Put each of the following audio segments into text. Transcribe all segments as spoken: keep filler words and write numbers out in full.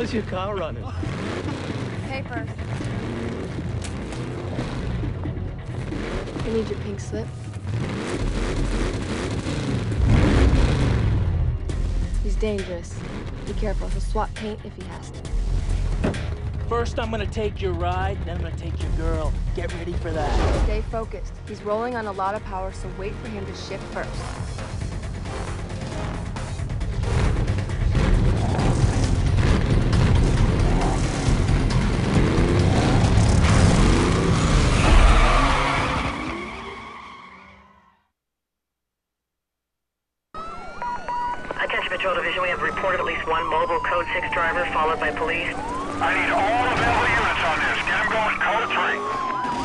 How's your car running? Papers. I need your pink slip. He's dangerous. Be careful, he'll swap paint if he has to. First, I'm gonna take your ride, then I'm gonna take your girl. Get ready for that. Stay focused. He's rolling on a lot of power, so wait for him to shift first. Attention Patrol Division, we have reported at least one mobile Code six driver followed by police. I need all available units on this. Get them going, Code three.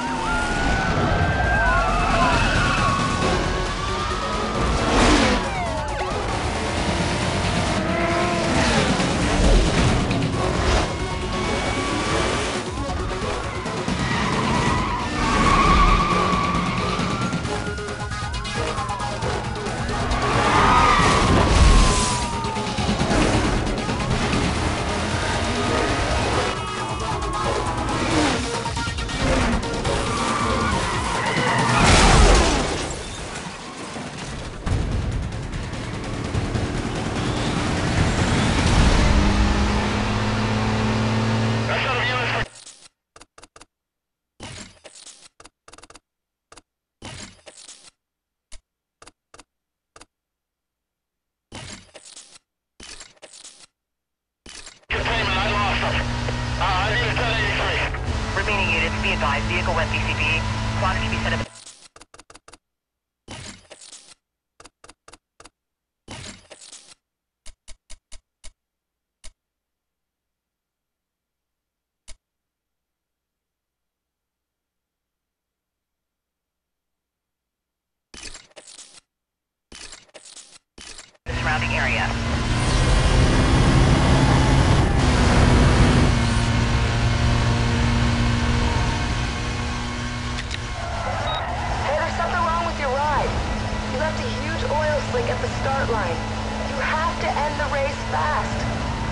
Remaining units, be advised, vehicle went B C B. Clock should be set up. The surrounding area. At the start line. You have to end the race fast.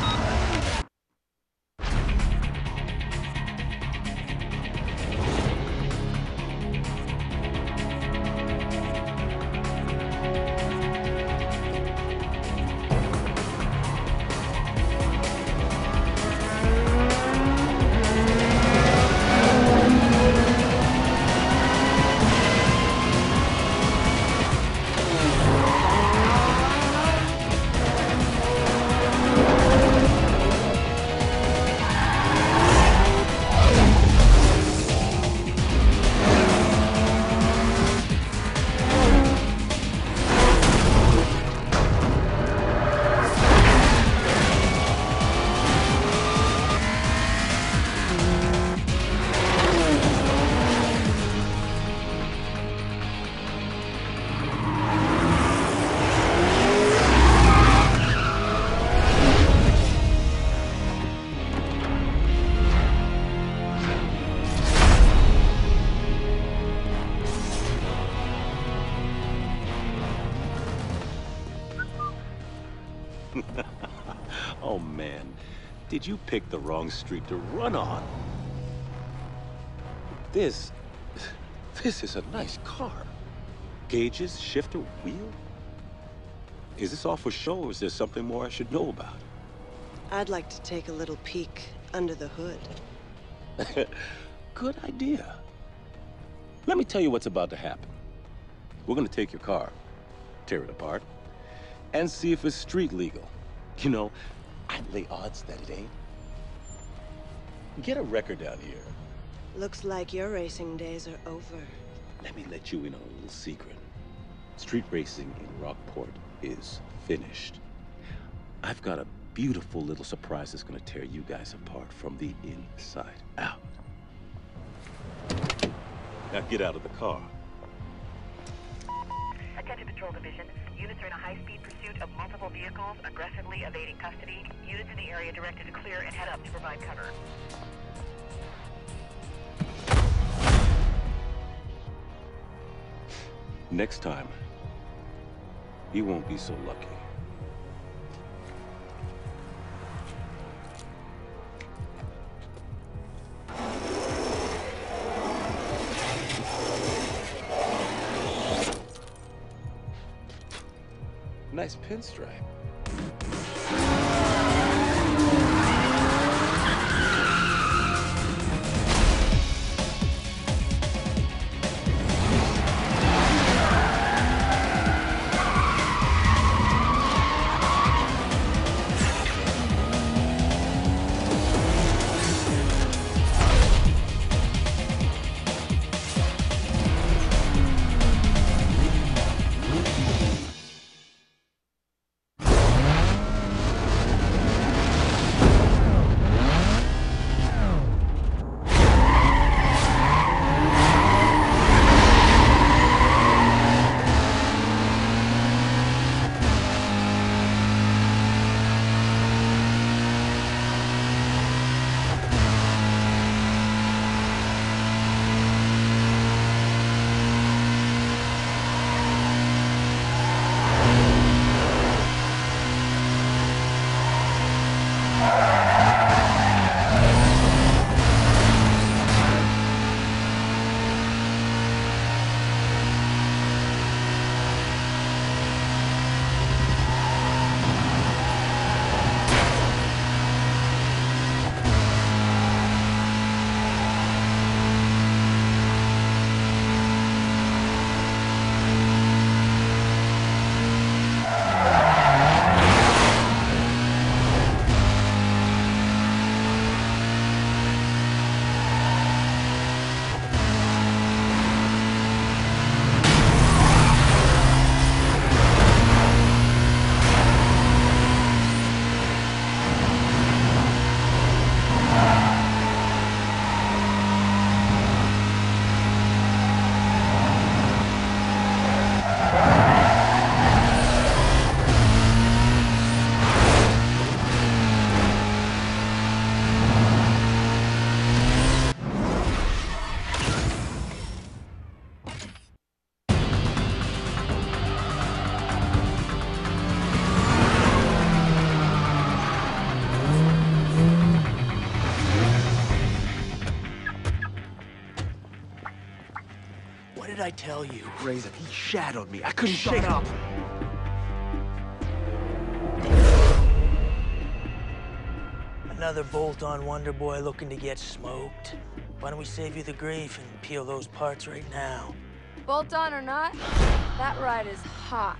Oh man, did you pick the wrong street to run on? This, this is a nice car. Gauges, shifter, wheel? Is this all for show, or is there something more I should know about? I'd like to take a little peek under the hood. Good idea. Let me tell you what's about to happen. We're gonna take your car, tear it apart, and see if it's street legal. You know, I'd lay odds that it ain't. Get a record down here. Looks like your racing days are over. Let me let you in on a little secret. Street racing in Rockport is finished. I've got a beautiful little surprise that's gonna tear you guys apart from the inside out. Now get out of the car. Attention Patrol Division. Units are in a high-speed pursuit of multiple vehicles, aggressively evading custody. Units in the area directed to clear and head up to provide cover. Next time, you won't be so lucky. Nice pinstripe. What did I tell you? Razor, he shadowed me. I couldn't shake up. Another bolt-on Wonder Boy looking to get smoked. Why don't we save you the grief and peel those parts right now? Bolt on or not, that ride is hot.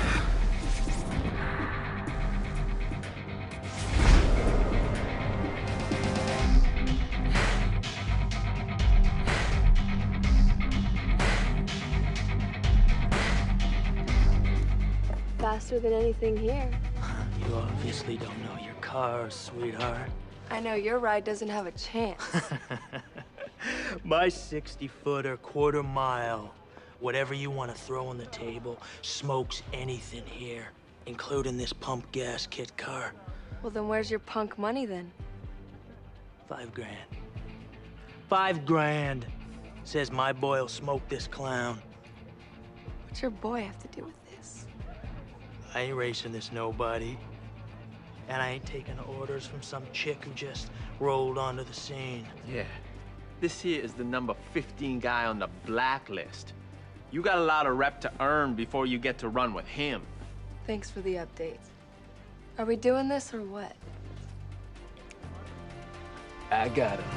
Faster than anything here. You obviously don't know your cars, sweetheart. I know your ride doesn't have a chance. My sixty-footer, quarter mile, whatever you want to throw on the table, smokes anything here, including this pump gas kit car. Well, then where's your punk money then? Five grand. Five grand. Says my boy'll smoke this clown. What's your boy have to do with this? I ain't racing this nobody. And I ain't taking orders from some chick who just rolled onto the scene. Yeah. This here is the number fifteen guy on the blacklist. You got a lot of rep to earn before you get to run with him. Thanks for the update. Are we doing this or what? I got him.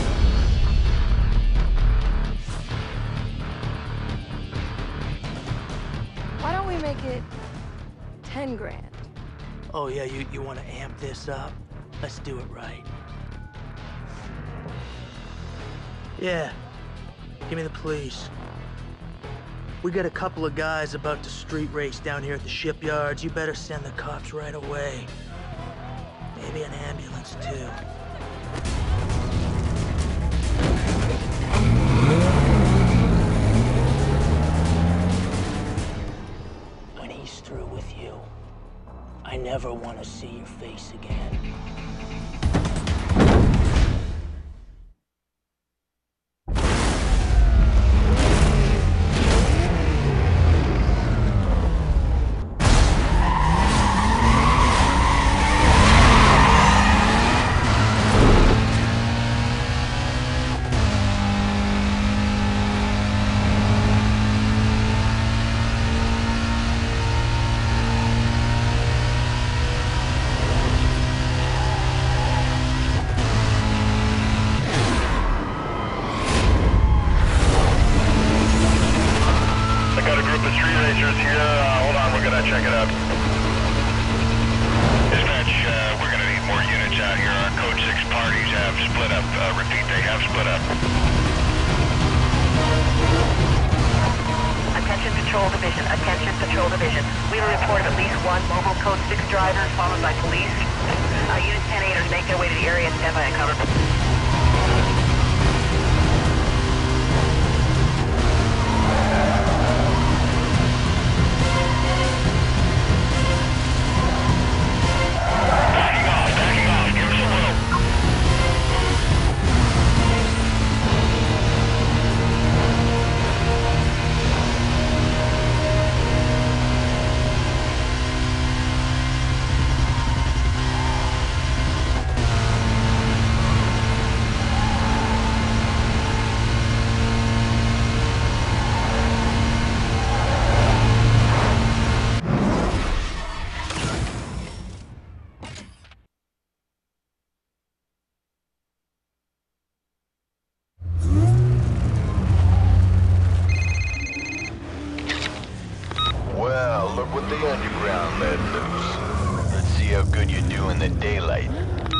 Why don't we make it ten grand? Oh, yeah, you, you want to amp this up? Let's do it right. Yeah, give me the police. We got a couple of guys about to street race down here at the shipyards. You better send the cops right away. Maybe an ambulance, too. When he's through with you, I never want to see your face again. check it out. Dispatch, uh, we're gonna need more units out here. Our code six parties have split up. Uh, repeat, they have split up. Attention Patrol Division. Attention Patrol Division. We have a report of at least one mobile code six driver followed by police. Uh, Unit ten eighters make their way to the area and stand by and cover. Backing off, backing off. Give us a little. Well, look what the underground let loose. Let's see how good you do in the daylight.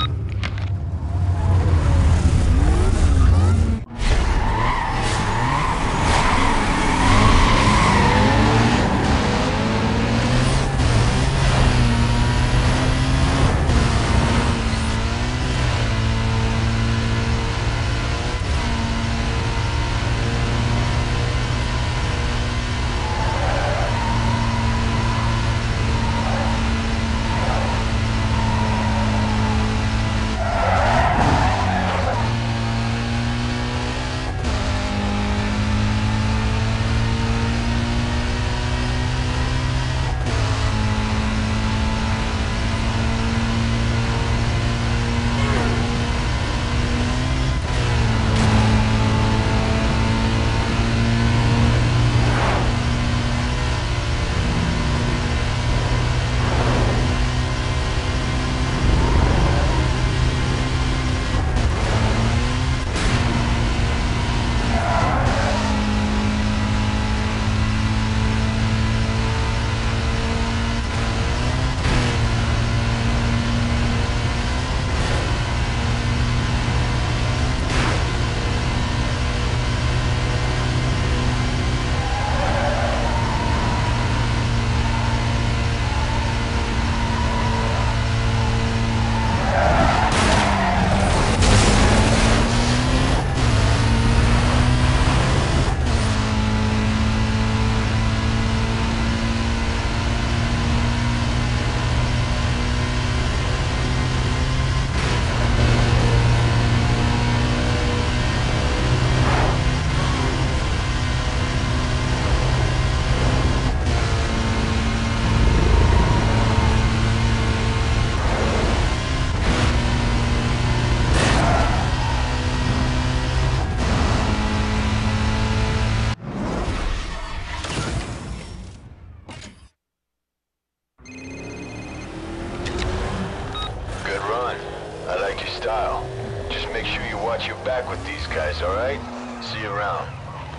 Good run. I like your style. Just make sure you watch your back with these guys, alright? See you around.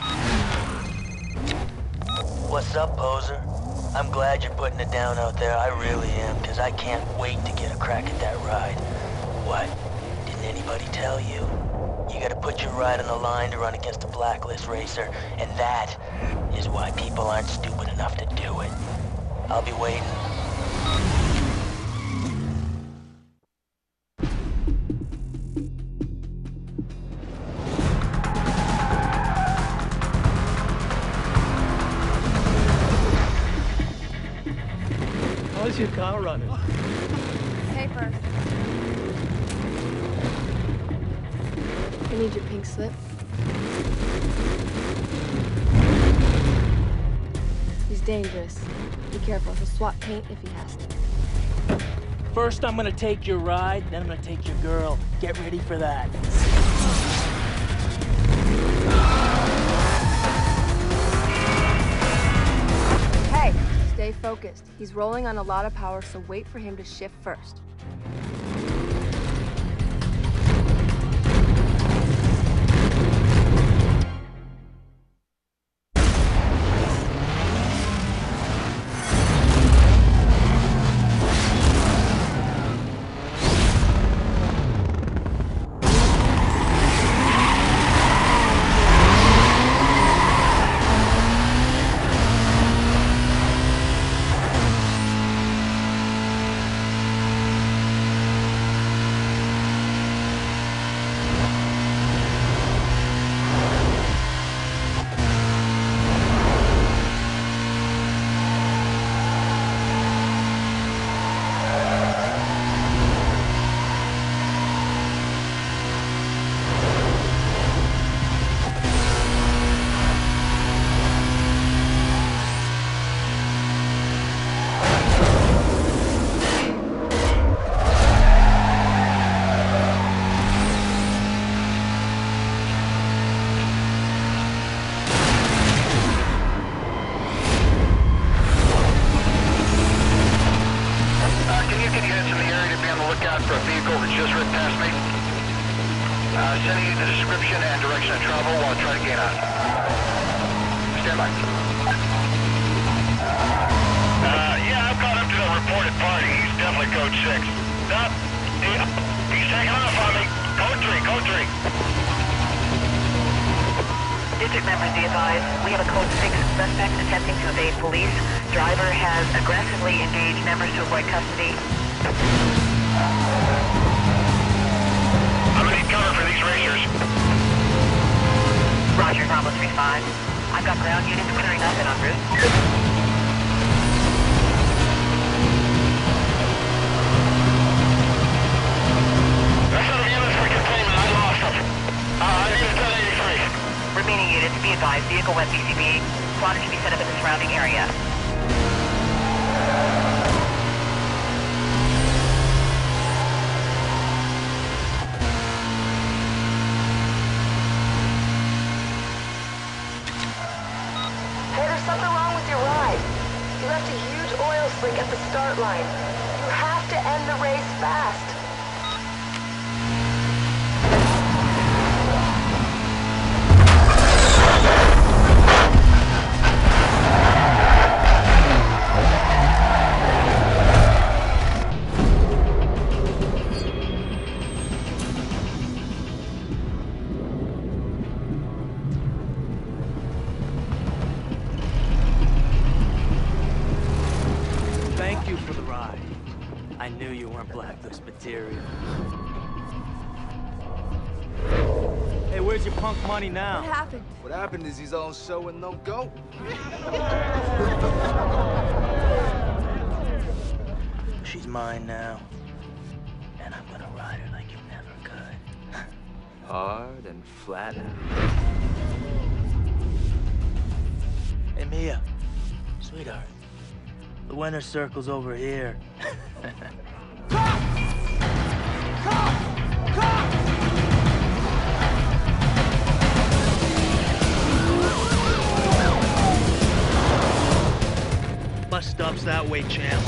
What's up, poser? I'm glad you're putting it down out there. I really am, because I can't wait to get a crack at that ride. What? Didn't anybody tell you? You gotta put your ride on the line to run against a blacklist racer, and that is why people aren't stupid enough to do it. I'll be waiting. How's your car running? Paper. I need your pink slip. He's dangerous. Be careful. He'll swap paint if he has to. First, I'm gonna take your ride, then I'm gonna take your girl. Get ready for that. Hey, stay focused. He's rolling on a lot of power, so wait for him to shift first. Uh, sending you the description and direction of travel while trying to gain on. Stand by. Uh, yeah, I've caught up to the reported party. He's definitely code six. Stop. He, he's taking off on me. Code three, code three. District members, be advised, we have a code six suspect attempting to evade police. Driver has aggressively engaged members to avoid custody. I'm gonna need cover for these racers. Roger, Bravo three five. I've got ground units clearing up and en route. That's not a unit for containment. I lost them. Uh, I need a ten eighty-three. Remaining units, be advised, vehicle wet B C B. Spotter should be set up in the surrounding area. Hey, there's something wrong with your ride. You left a huge oil slick at the start line. You have to end the race fast. Thank you for the ride. I knew you weren't blacklist material. Hey, where's your punk money now? What happened? What happened is he's on show and no go. She's mine now. And I'm gonna ride her like you never could. Hard and flat out. Hey, Mia. Sweetheart. The winner's circle's over here. Bus stop's that way, champ.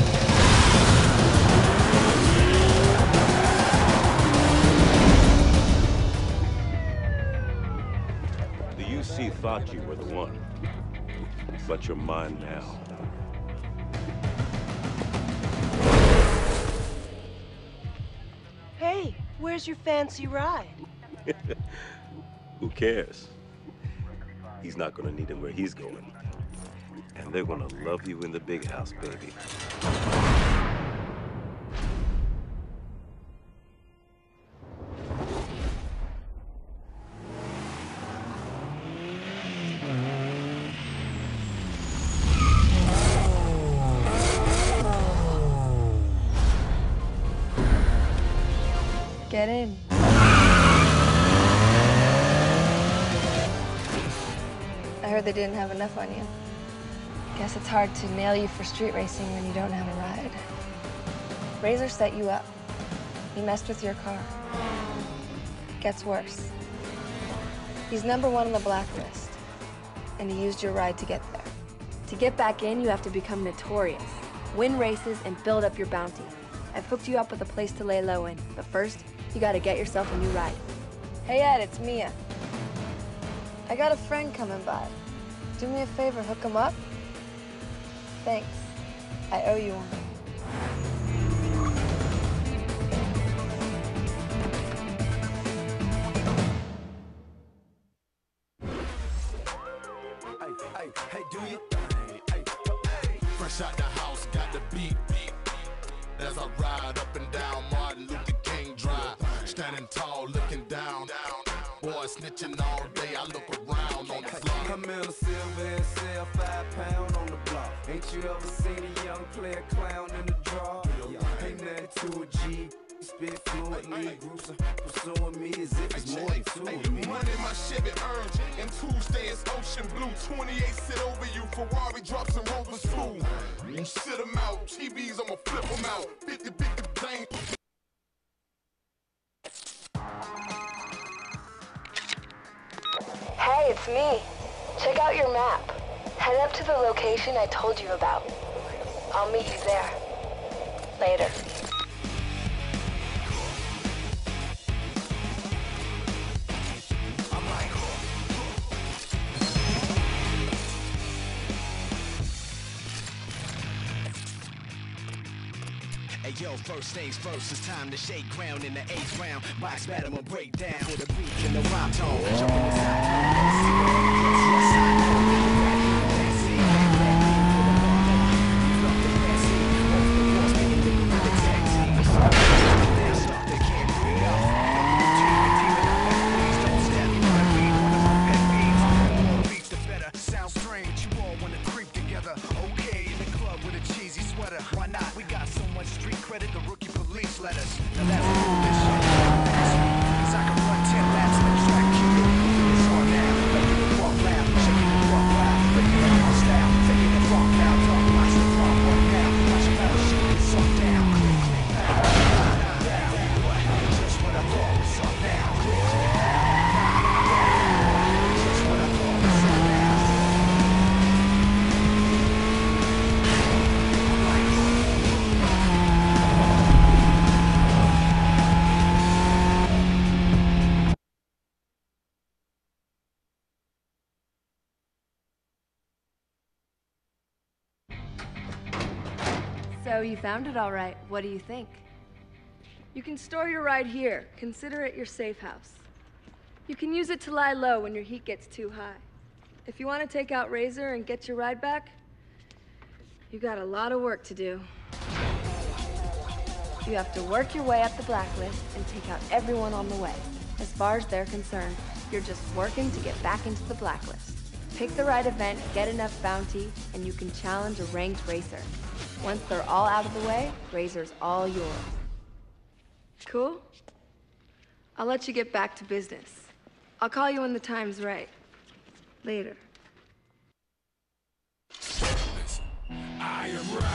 The U C thought you were the one, but you're mine now. Hey, where's your fancy ride? Who cares? He's not gonna need him where he's going. And they're gonna love you in the big house, baby. Get in. I heard they didn't have enough on you. Guess it's hard to nail you for street racing when you don't have a ride. Razor set you up. He messed with your car. Gets worse. He's number one on the blacklist, and he used your ride to get there. To get back in, you have to become notorious, win races, and build up your bounty. I've hooked you up with a place to lay low in, but first, you gotta get yourself a new ride. Hey Ed, it's Mia. I got a friend coming by. Do me a favor, hook him up? Thanks. I owe you one. Hey, hey, hey, do your thing. Hey, hey. Fresh out the house, got the beat. As I ride up and down Martin Luther King Drive, standing tall, looking down. Boy, snitching all day, I look around on the floor. Come in a silver and sell five pound on the block. Ain't you ever seen a young player clown in the draw? Yeah. Ain't nothing to a G. Spit fluently, groups are pursuing me as if it's more than two of me. Running my Chevy Urge, and Tuesday is ocean blue. twenty-eight sit over you, Ferrari drops and Rovers fool. You sit them out, T Vs, I'ma flip them out. fifty fifty bang. Hey, it's me. Check out your map. Head up to the location I told you about. I'll meet you there. Later. Hey yo, first things first, it's time to shake ground in the eighth round. Box battle will break down for the beat and the rhyme tone. Jump in the side, let's see what it gets. Yes, I know. Back in the backseat, back back in for the ball. You love the backseat, off the walls, making nigga with the tag teams. Now start, they can't breathe up. Please don't step, you wanna be one of my pet peeves. The more beats, the better. Sounds strange, you all wanna creep together. Okay, in the club with a cheesy sweater. Why not? We got so much street credit, the rookie police let us. Now that's cool, this shit. Cause I can run ten laps in the track, keep it cool, it's on now. Making it walk loud, shaking it walk loud. Breaking it on style, taking it walk now. Talk watch the front one now. Watch your battle shoot this on down. Click, click, pow. Just what I thought was up now. Click, click, pow. Just what I thought was up now. So you found it all right. What do you think? You can store your ride here. Consider it your safe house. You can use it to lie low when your heat gets too high. If you want to take out Razor and get your ride back, you got a lot of work to do. You have to work your way up the blacklist and take out everyone on the way. As far as they're concerned, you're just working to get back into the blacklist. Pick the right event, get enough bounty, and you can challenge a ranked racer. Once they're all out of the way, Razor's all yours. Cool? I'll let you get back to business. I'll call you when the time's right. Later. I am right.